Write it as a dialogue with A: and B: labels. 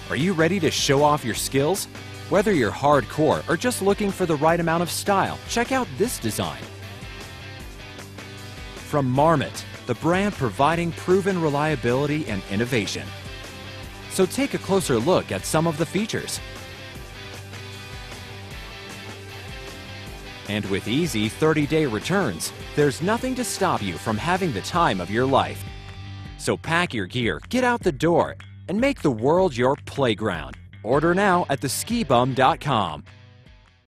A: Are you ready to show off your skills? Whether you're hardcore or just looking for the right amount of style, check out this design. From Marmot, the brand providing proven reliability and innovation. So take a closer look at some of the features. And with easy 30-day returns, there's nothing to stop you from having the time of your life. So pack your gear, get out the door, and make the world your playground. Order now at theskibum.com.